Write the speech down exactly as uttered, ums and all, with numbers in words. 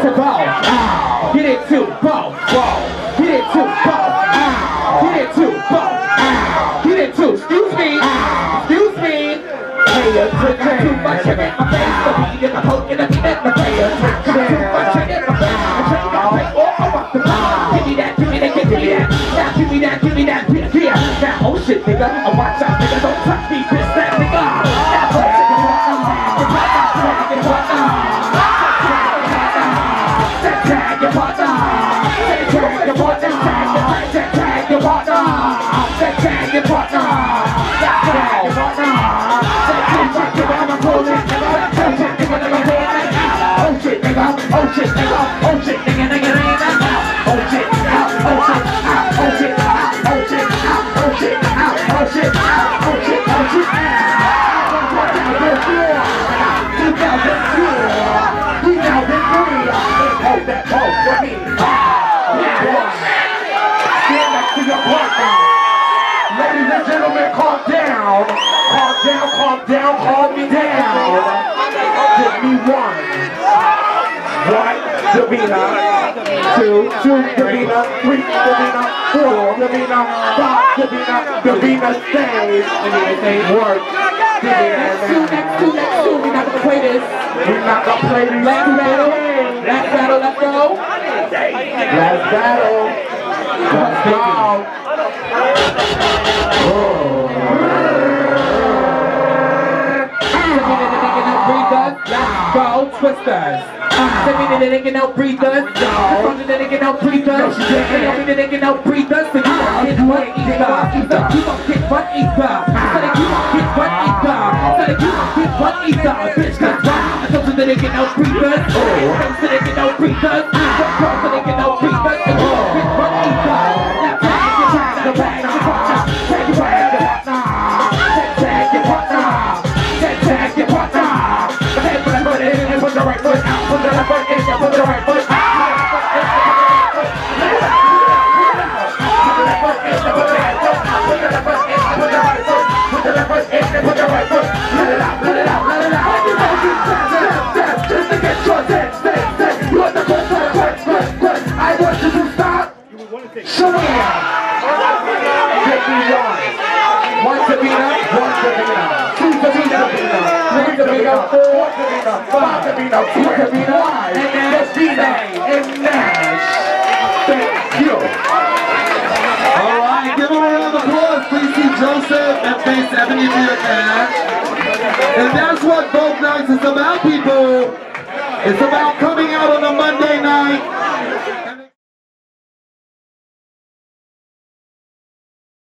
to bow. Ow. Get it to bow. Bow. Get it to bow. Ow. Get it to bow. Ow. Get it to. Excuse me. Ow. Excuse me. Pay attention. Too much in my face. The beat in the poke and the beat in my face. Too much in my face. I tell you gotta pay all about the power. Give me that. Give me that. Give me that. Now give me that. Give me that. Yeah, yeah. Now oh shit, nigga. I watch out, nigga. Don't touch me, bitch. That nigga. Now play it. Tag your partner, tag your partner, tag your partner, tag your partner, tag your partner, oh shit, nigga, oh shit, nigga, oh shit, nigga, nigga, nigga, oh shit, oh shit, oh shit, oh shit, oh shit, oh shit, oh shit, oh shit, oh shit, two thousand two, two thousand three. Hold that pose for me. Stand next to your partner. Ladies and gentlemen, calm down. Calm down, calm down, calm me down. Give me one. One, Davina. Two, two, Davina. Three, Davina. Four, Davina. Five, Davina. Davina stays. Work. Next two, next two, next two. We're not gonna play this. We're not gonna play this. Last battle. Last battle, let's go. Last battle. Let's go. Let's go, twisters. Tell me that they can out breathe us. Tell me that they can out breathe us. Tell me that they can out breathe us. So you won't get one either. You won't get one either. So that you won't get one either. So that you won't get one either. Bitch, that's right. Tell me that they can out breathe us. Tell me that they can out breathe us. Tell me they can out breathe us. And you won't get one either. Now tag your partner, tag your partner, tag your partner, tag your partner, tag your partner. Put the right foot out, put the left foot in, put the right foot out. I want you to stop. Show me out. Take me one. One to beat up, one to beat up. Two to beat up, three to beat up, four to beat up, five to beat up, six to beat up, and then let's beat up and Nash. Thank you. Alright, give them a round of applause. Please see Joseph and Face Ebony for your cash. And that's what Vogue Nights is about, people. It's about coming out on a Monday night